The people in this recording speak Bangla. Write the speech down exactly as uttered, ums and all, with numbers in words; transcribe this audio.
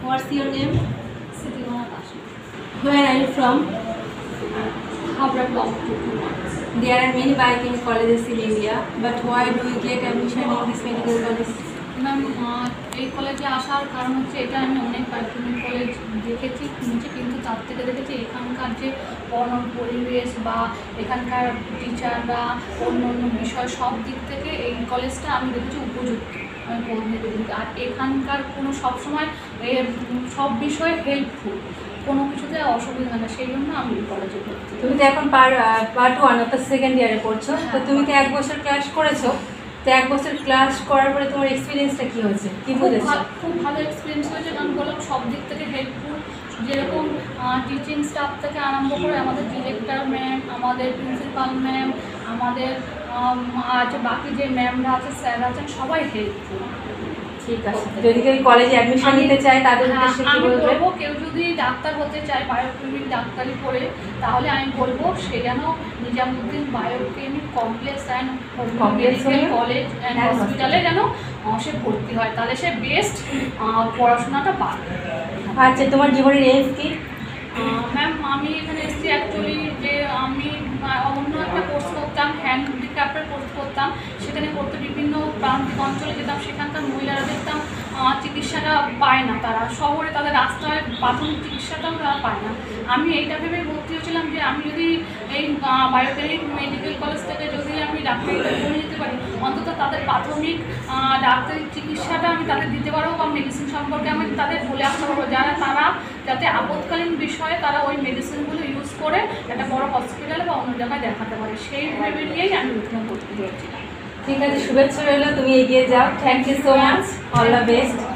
What's your name? Siddhimana Dash. Where are you from? Habra Block two two one. There are many biochemical colleges in India, but why do you get admission in this medical college? Ma'am এই কলেজে আসার কারণ হচ্ছে এটা আমি অনেক প্রাথমিক কলেজ দেখেছি শুনেছি, কিন্তু তার থেকে দেখেছি এখানকার যে পড়ানোর পরিবেশ বা এখানকার টিচাররা অন্য অন্য বিষয় সব দিক থেকে এই কলেজটা আমি দেখেছি উপযুক্ত। আমি পড়তে দেখেছি আর এখানকার কোনো সবসময় সব বিষয়ে হেল্পফুল, কোনো কিছুতে অসুবিধা না, সেই জন্য আমি এই কলেজে পড়ছি। তুমি তো এখন পার্ট ওয়ান অর্থাৎ সেকেন্ড ইয়ারে পড়ছো, তো তুমি তো এক বছর ক্লাস করেছো, তো এক বছর ক্লাস করার পরে তোমার এক্সপিরিয়েন্সটা কী হয়েছে, কী বুঝেছো? খুব ভালো এক্সপিরিয়েন্স হয়েছে, কারণ বললাম সব দিক থেকে হেল্পফুল। যেরকম টিচিং স্টাফ থেকে আরম্ভ করে আমাদের ডিরেক্টর ম্যাম, আমাদের প্রিন্সিপাল ম্যাম, আমাদের আছে বাকি যে ম্যামরা আছে, স্যার আছেন, সবাই হেল্পফুল। ঠিক আছে, যদি কেউ কলেজে অ্যাডমিশন নিতে চায় তাদের উদ্দেশ্যে কি আমি বলবো? কেউ যদি ডাক্তার হতে চায় বায়োকেমিক ডাক্তারি পড়ে, তাহলে আমি বলবো সে যেন Nizamuddin biochemic complex and medical college and হসপিটালে যেন সে ভর্তি হয়, তাহলে সে বেস্ট পড়াশোনাটা পাবে। আচ্ছা, তোমার জীবনের এম কি? ম্যাম আমি এখানে এসেছি অ্যাকচুয়ালি যে আমি অন্য একটা কোর্স করতাম, হ্যান্ডিক্রাফ্টের কোর্স করতাম, সেখানে করতে বিভিন্ন প্রান্তিক অঞ্চলে যেতাম, সেখানকার মহিলারা দেখতাম চিকিৎসাটা পায় না, তারা শহরে তাদের রাস্তায় প্রাথমিক চিকিৎসাটাও তারা পায় না। আমি এইটা ভেবে ভর্তি হয়েছিলাম যে আমি যদি এই বায়োকেমিক মেডিকেল কলেজ থেকে যদি আমি ডাক্তারিটা করে নিতে পারি, অন্তত তাদের প্রাথমিক ডাক্তারি চিকিৎসাটা আমি তাদের দিতে পারবো বা মেডিসিন সম্পর্কে আমি তাদের বলে আসতে পারবো, যারা তারা যাতে আপৎকালীন বিষয়ে তারা ওই মেডিসিনগুলো ইউজ করে একটা বড় হসপিটালে বা অন্য জায়গায় দেখাতে পারে, সেই ভেবে নিয়েই আমি এখানে ভর্তি হয়েছিলাম। ঠিক আছে, শুভেচ্ছা রইল, তুমি এগিয়ে যাও। Thank you so much, all the best.